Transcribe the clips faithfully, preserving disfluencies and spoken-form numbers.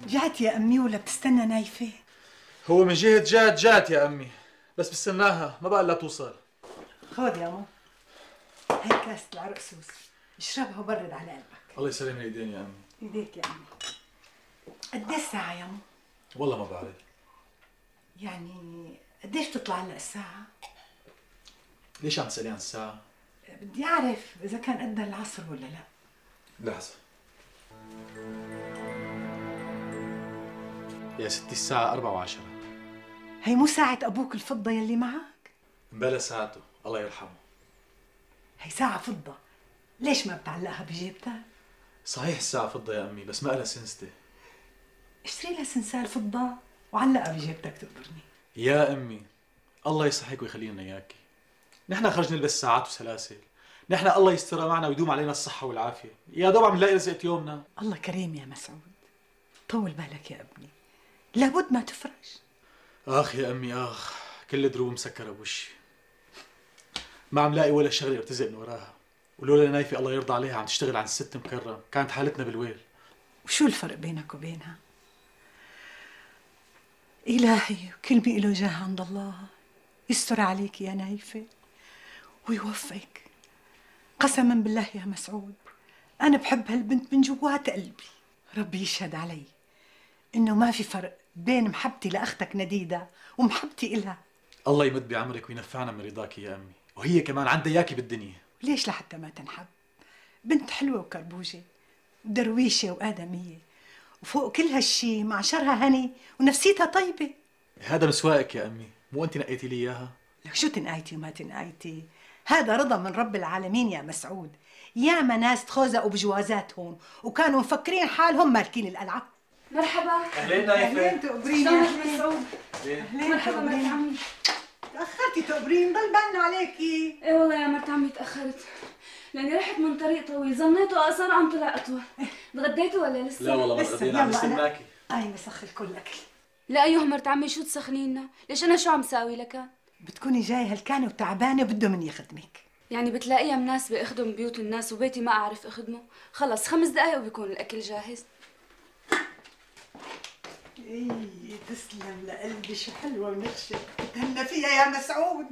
جات يا أمي ولا بتستنى نايفة؟ هو من جهة جات جات يا أمي، بس بستناها ما بقى إلا توصل. خذ يا مو، هي كاسة العرق سوس، اشربها وبرد على قلبك. الله يسلم الايدين يا أمي. ايديك يا أمي. قديش الساعة يا مو؟ والله ما بعرف. يعني قديش بتطلع هلا الساعة؟ ليش عم تسألي عن الساعة؟ بدي أعرف إذا كان قد العصر ولا لا. لحظة يا ستي، الساعة أربعة وعشرة. هي مو ساعة أبوك الفضة يلي معك؟ بلا ساعته الله يرحمه. هي ساعة فضة، ليش ما بتعلقها بجيبتك؟ صحيح الساعة فضة يا أمي، بس ما لها سنستة. اشتري لها سنسال فضة وعلقها بجيبتك تقبرني. يا أمي الله يصحيك ويخلي لنا إياكي. نحن خرج نلبس ساعات وسلاسل، نحن الله يسترها معنا ويدوم علينا الصحة والعافية، يا دوب عم نلاقي رزقة يومنا. الله كريم يا مسعود، طول بالك يا ابني، لابد ما تفرج. آخ يا أمي آخ، كل دروب مسكرة بوشي، ما عم لاقي ولا شغلة ارتزق من وراها، ولولا نايفة الله يرضى عليها عم تشتغل عن الست مكرم كانت حالتنا بالويل. وشو الفرق بينك وبينها؟ إلهي كلمة إله جاه عند الله، يستر عليك يا نايفة ويوفقك. قسما بالله يا مسعود أنا بحب هالبنت من جوات قلبي، ربي يشهد علي إنه ما في فرق بين محبتي لأختك نديدة ومحبتي إلها. الله يمد بعمرك وينفعنا من رضاكي يا أمي، وهي كمان عندها إياكي بالدنيا. ليش لحتى ما تنحب؟ بنت حلوة وكربوجة ودرويشة وآدمية، وفوق كل هالشي معشرها هني ونفسيتها طيبة. هذا مسواقك يا أمي، مو أنت نقيتي لي إياها؟ لك شو تنقايتي وما تنقايتي؟ هذا رضا من رب العالمين يا مسعود. ياما ناس تخوزقوا بجوازات هون وكانوا مفكرين حالهم مالكين القلعة. مرحبا. أهلين نايفة. أهلين تقبرين شلونك يا مسعود؟ أهلين. مرحبا مرت عمي. تأخرتي تقبرين، ضل بالنا عليكي. ايه والله يا مرت عمي تأخرت، لأني رحت من طريق طويل، ظنيته أقصر عم طلع أطول. تغديتوا ولا لسه؟ لا والله ما تغدينا، عم نستناكي. هاي مسخ كل أكل. لا أيوه مرت عمي شو تسخنينا؟ ليش أنا شو عم ساوي لك؟ بتكوني جاي هلكانة وتعبانة وبده مني يخدمك. يعني بتلاقيها مناسبة أخدم بيوت الناس وبيتي ما أعرف أخدمه؟ خلص خمس دقايق وبيكون الأكل جاهز. ايه تسلم لقلبي، شو حلوة ونخشة، تهنى فيها يا مسعود.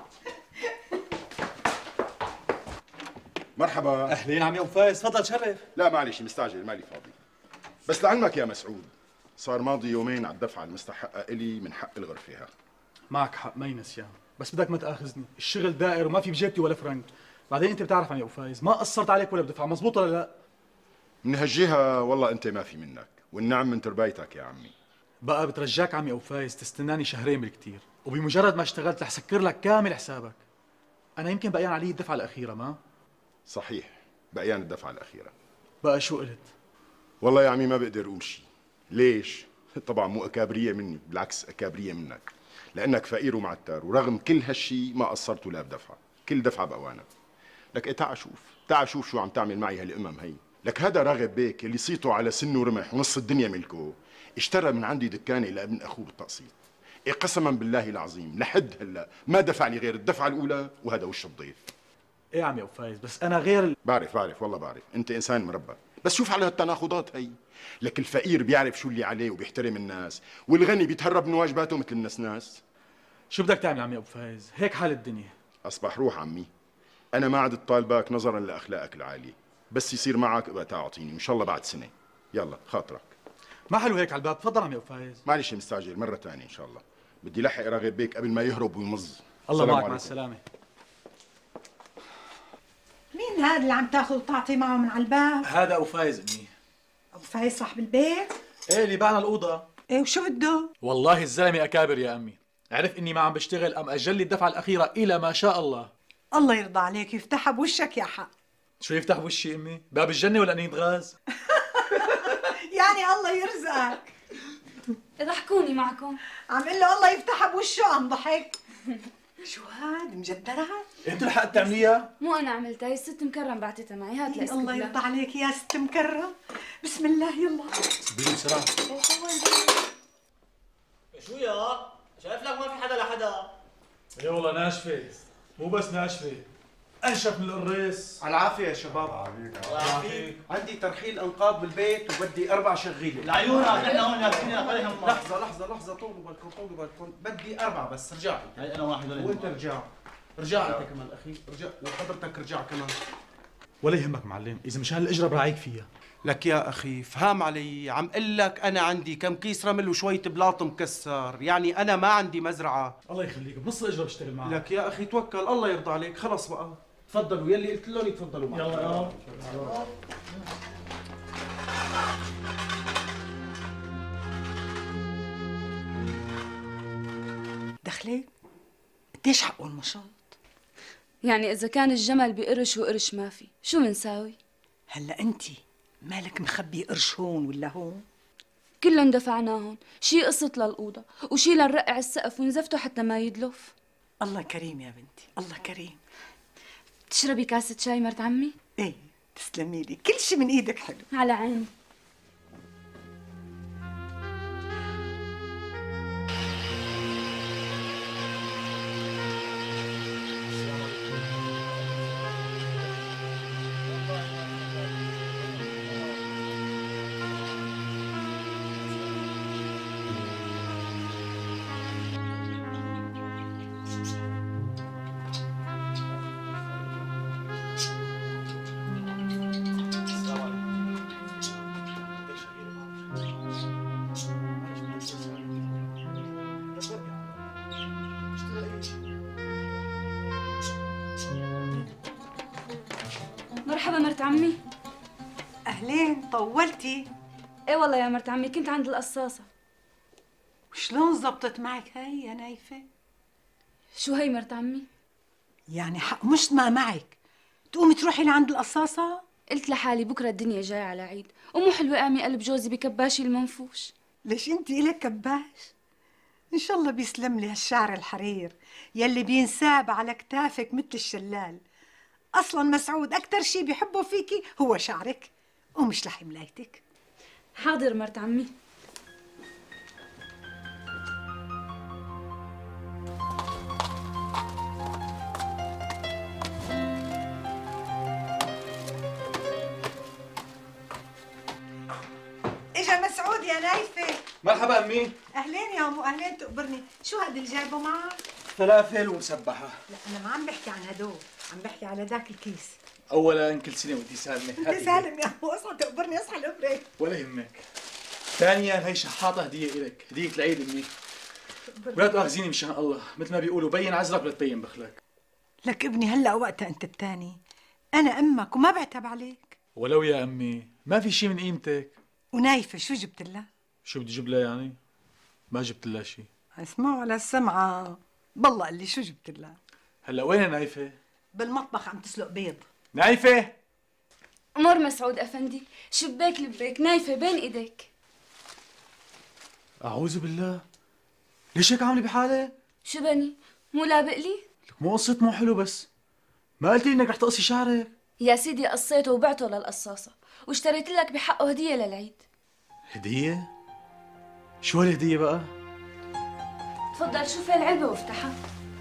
مرحبا. أهلين عمي أبو فايز، تفضل شرف. لا معلش مستعجل مالي فاضي، بس لعلمك يا مسعود صار ماضي يومين على الدفعة المستحقة إلي من حق الغرفة. ها معك حق ما ينسيان، بس بدك ما تاخذني، الشغل دائر وما في بجيبتي ولا فرنك. بعدين انت بتعرف عمي ابو فايز ما قصرت عليك ولا بدفع، مزبوط ولا لا؟ من هالجهة والله أنت ما في منك، والنعم من تربايتك يا عمي. بقى بترجاك عمي ابو فايز تستناني شهرين بالكثير، وبمجرد ما اشتغلت رح سكر لك كامل حسابك. انا يمكن بقيان علي الدفعه الاخيره ما؟ صحيح بقيان الدفعة الأخيرة. بقى شو قلت؟ والله يا عمي ما بقدر أقول شيء. ليش؟ طبعا مو أكابرية مني، بالعكس أكابرية منك، لأنك فقير ومعتر، ورغم كل هالشي ما قصرت ولا بدفعة، كل دفعة بأوانك. لك إيه تعا شوف، تعا شوف شو عم تعمل معي هالأمم هي. لك هذا راغب بيك اللي صيته على سن ورمح ونص الدنيا ملكه، اشترى من عندي دكانة لابن أخوه بالتقسيط. إيه قسما بالله العظيم لحد هلا ما دفع لي غير الدفعة الأولى، وهذا وش الضيف. ايه عمي ابو فايز، بس انا غير ال... بعرف بعرف والله بعرف، أنت إنسان مربى، بس شوف على هالتناقضات هي. لك الفقير بيعرف شو اللي عليه وبيحترم الناس، والغني بيتهرب من واجباته مثل النسناس. شو بدك تعمل عمي ابو فايز؟ هيك حال الدنيا. أصبح روح عمي، أنا ما عدت طالبك نظرا لأخلاقك العالية، بس يصير معك ابقى تعطيني إن شاء الله بعد سنة. يلا خاطرك. ما حلو هيك على الباب، تفضل عمي ابو فايز. معلش مستعجل مرة ثانية إن شاء الله، بدي لحق راغب بيك قبل ما يهرب ويمز. الله معك، مع السلامة. مين هذا اللي عم تاخذ وتعطي معه من على الباب؟ هذا ابو فايز امي. ابو فايز صاحب البيت؟ ايه اللي باعنا الاوضه. ايه وشو بده؟ والله الزلمه اكابر يا امي، عرف اني ما عم بشتغل ام اجل لي الدفعه الاخيره الى ما شاء الله. الله يرضى عليك يفتحها بوشك يا حق. شو يفتح بوشي امي؟ باب الجنه ولا اني غاز؟ يعني الله يرزقك. ضحكوني معكم. عم قل له الله يفتحها بوشه، عم ضحك. شو هاد مجدرة؟ انت لحقت تعمليها؟ مو أنا عملتها، هي الست مكرم بعتتها معي. هات إيه الله يرضى عليك يا ست مكرم. بسم الله يلا. بدون بسرعه. شو يا؟ شايف لك ما في حدا لحدا. ايه والله ناشفه، مو بس ناشفه، انشف من القريص. على العافية يا شباب. الله يعافيك. عندي ترحيل انقاض بالبيت وبدي اربع شغيله. لعيونك نحن هون ياسين الله يهمك. لحظة لحظة لحظة طولوا بالكم طولوا بالكم، بدي اربعة بس. رجع هي انا واحد ولا وانت رجع. رجع انت كمان اخي، رجع وحضرتك رجع كمان. ولا يهمك معلم، اذا مشان الاجره براعيك فيها. لك يا اخي فهام علي، عم قل لك انا عندي كم كيس رمل وشوية بلاط مكسر، يعني انا ما عندي مزرعة. الله يخليك، بنص الاجره بشتغل معك. لك يا اخي توكل الله يرضى عليك، خلص بقى تفضلوا يلي قلت لهم يتفضلوا معي. يلا يلا. دخلي قديش حقه المشاط؟ يعني إذا كان الجمل بقرش وقرش ما في، شو منساوي؟ هلا انت مالك مخبي قرش هون ولا هون؟ كلهم دفعناهم، شي قسط للأوضة وشي لنرقع السقف ونزفته حتى ما يدلف. الله كريم يا بنتي، الله كريم. تشربي كاسة شاي مرت عمي؟ ايه تسلمي لي، كل شي من ايدك حلو. على عيني. مرحبا مرت عمي. اهلين، طولتي؟ ايه والله يا مرت عمي كنت عند القصاصة. وشلون زبطت معك هاي يا نايفة؟ شو هي مرت عمي؟ يعني حق مش ما معك تقومي تروحي لعند القصاصة؟ قلت لحالي بكرة الدنيا جاية على عيد، ومو حلوة أعمي قلب جوزي بكباشي المنفوش. ليش انت إلك كباش؟ ان شاء الله بيسلم لي هالشعر الحرير يلي بينساب على كتافك مثل الشلال. اصلا مسعود اكثر شيء بيحبه فيكي هو شعرك ومش لحي ملايتك. حاضر مرت عمي. اجا مسعود يا نايفة. مرحبا امي. اهلين يا امو، اهلين. تقبرني، شو هاد اللي جايبه معك؟ فلافل ومسبحه. لا انا ما عم بحكي عن هدول، عم بحكي على ذاك الكيس. اولا كل سنه وانت سالمه. انت سالم يا امو، اصحى تقبرني، اصحى الابره. ولا يهمك. ثانيا هي شحاطه هديه الك، هديه العيد امي. ولا تاخذيني مشان الله، مثل ما بيقولوا بين عذرك ولا تبين بخلك. لك ابني هلا وقتها انت الثاني، انا امك وما بعتب عليك. ولو يا امي ما في شيء من قيمتك. ونايفة شو جبت لها؟ شو بدي اجيب لها يعني؟ ما جبت لها شيء. اسمعوا على السمعة، بالله قال لي شو جبت لها؟ هلا وين نايفة؟ بالمطبخ عم تسلق بيض. نايفة! أمور مسعود أفندي، شباك لبيك نايفة بين إيديك. أعوذ بالله، ليش هيك عاملة بحالك؟ شو بني؟ مو لابق لي؟ لك مو قصة مو حلو بس ما قلتي إنك رح تقصي شعرك؟ يا سيدي قصيته وبعته للقصاصة واشتريت لك بحقه هدية للعيد. هدية؟ شو هالهدية بقى؟ تفضل شوف العلبة وافتحها.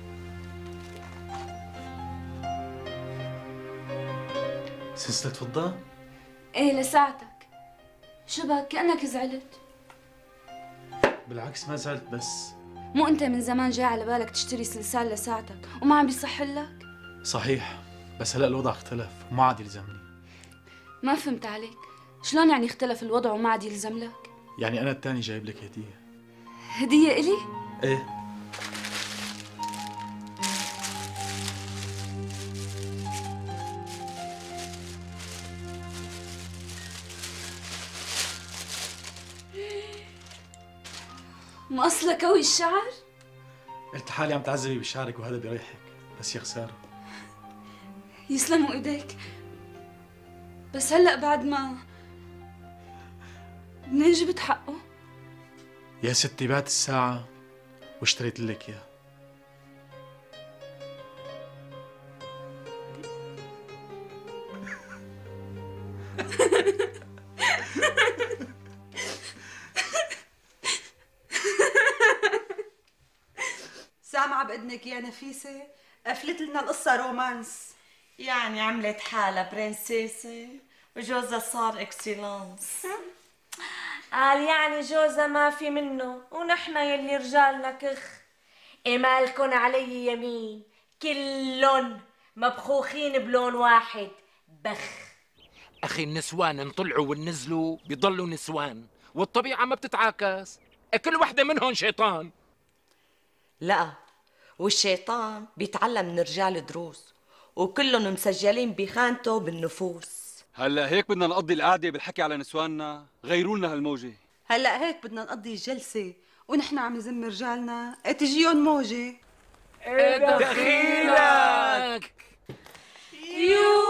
سلسلة فضة؟ ايه لساعتك. شو بك كأنك زعلت؟ بالعكس ما زعلت بس. مو انت من زمان جاي على بالك تشتري سلسال لساعتك وما عم بيصح لك؟ صحيح، بس هلا الوضع اختلف وما عاد يلزمني. ما فهمت عليك، شلون يعني اختلف الوضع وما عاد يلزم لك؟ يعني أنا التاني جايب لك هدية. هدية إلي؟ إيه. مقصلة كوي الشعر؟ قلت حالي عم تعذبي بشعرك وهذا بيريحك، بس يا خسارة. يسلموا ايديك، بس هلأ بعد ما منين جبت حقه؟ يا ستي بعت الساعة واشتريت لك اياه. سامعة بإذنك يا نفيسة؟ قفلت لنا القصة رومانس. يعني عملت حالها برنسيسة وجوزها صار اكسلانس. قال يعني جوزها ما في منه ونحن يلي رجالنا كخ. إمالكن علي يمين كلن مبخوخين بلون واحد بخ. أخي النسوان انطلعوا ونزلوا بيضلوا نسوان، والطبيعة ما بتتعاكس، كل وحدة منهم شيطان. لا، والشيطان بيتعلم من رجال دروس وكلهم مسجلين بخانته بالنفوس. هلا هيك بدنا نقضي القعدة بالحكي على نسواننا، غيروا لنا هالموجة. هلا هيك بدنا نقضي الجلسة ونحن عم نزم رجالنا تجيهم موجة. دخيلك يو